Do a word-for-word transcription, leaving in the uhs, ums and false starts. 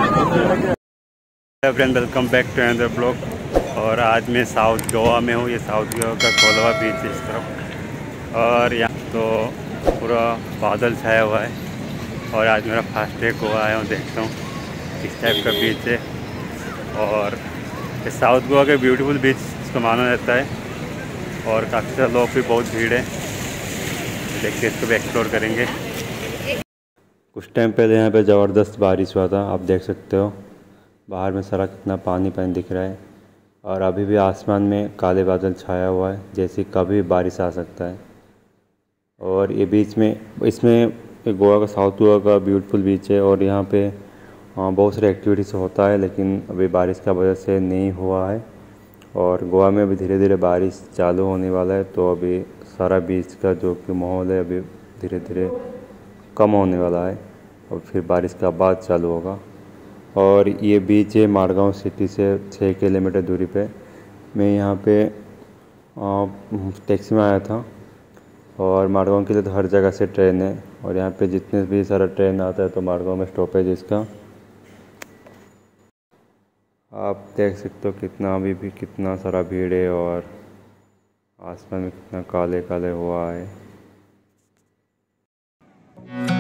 Friend, welcome back to another blog. और आज मैं साउथ गोवा में हूँ। ये साउथ गोवा का कोलवा बीच है इस तरफ। और यहाँ तो पूरा बादल छाया हुआ है। और आज मेरा फास्ट डे गोवा आया हूँ, देखता हूँ किस टाइप का बीच है। और ये साउथ गोवा के ब्यूटीफुल बीच इसको माना जाता है। और काफ़ी सारे लोग भी बहुत भीड़ है, देख के इसको भी एक्सप्लोर करेंगे। कुछ टाइम पहले यहाँ पे ज़बरदस्त बारिश हुआ था, आप देख सकते हो बाहर में सारा कितना पानी पानी दिख रहा है। और अभी भी आसमान में काले बादल छाया हुआ है, जैसे कभी बारिश आ सकता है। और ये बीच में इसमें गोवा का साउथ गोवा का ब्यूटीफुल बीच है। और यहाँ पे बहुत सारी एक्टिविटीज़ होता है, लेकिन अभी बारिश का वजह से नहीं हुआ है। और गोवा में अभी धीरे धीरे बारिश चालू होने वाला है, तो अभी सारा बीच का जो कि माहौल है अभी धीरे धीरे कम होने वाला है और फिर बारिश का बाद चालू होगा। और ये बीच है माड़गांव सिटी से छः किलोमीटर दूरी पे। मैं यहाँ पे टैक्सी में आया था। और माड़गांव के लिए तो हर जगह से ट्रेन है, और यहाँ पे जितने भी सारा ट्रेन आता है तो माड़गांव में स्टॉपेज इसका। आप देख सकते हो कितना अभी भी कितना सारा भीड़ है, और आसमान में कितना काले काले हुआ है।